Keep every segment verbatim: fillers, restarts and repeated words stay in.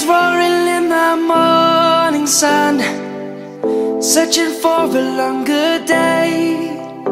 Lions roaring in the morning sun, searching for a longer day.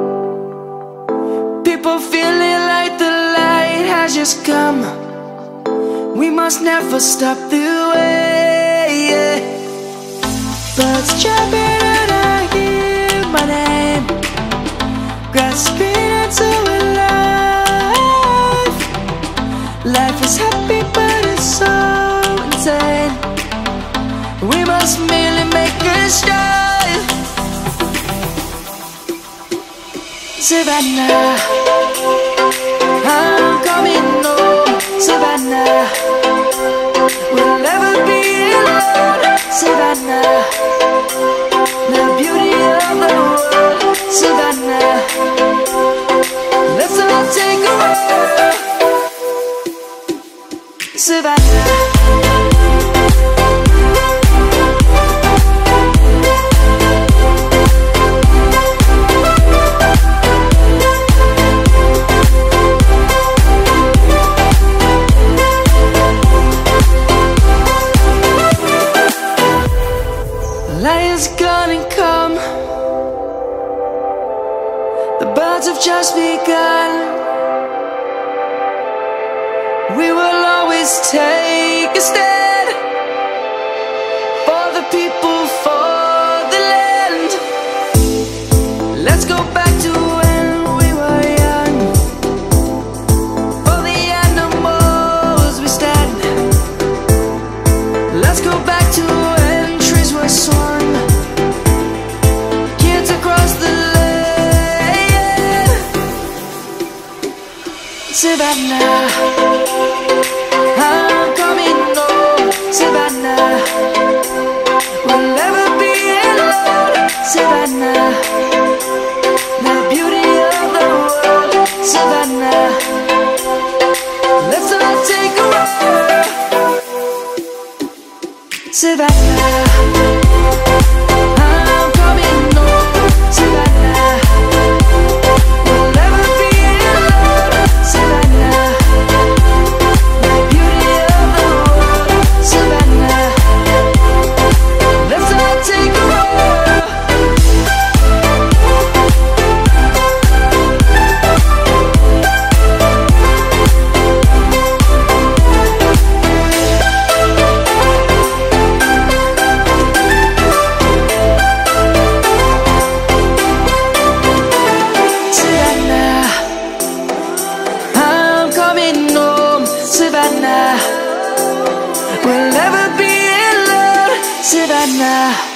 People feeling like the light has just come. We must never stop the way. Birds chirping and I hear my name, grasping into a life. Life is happy but it's so insane. We must merely make a strive. Savannah, I'm coming home. Savannah, we'll never be alone. Savannah, the beauty of the world. Savannah, let's all take a walk. Savannah, lion's gonna come. The birds have just begun. We will always take a stand for the people, for the land. Let's go back to when we were young. For the animals we stand. Let's go back to when trees were swung, kids across the land. Savannah, I'm coming home. Savannah, we'll never be alone. Savannah, the beauty of the world. Savannah, let's all take a walk. Savannah, I'm coming home. Savannah, we'll never be alone. Savannah, the beauty of the world. Savannah, let's all take a walk. Savannah, I'm coming home. Savannah, we'll never be alone. Savannah.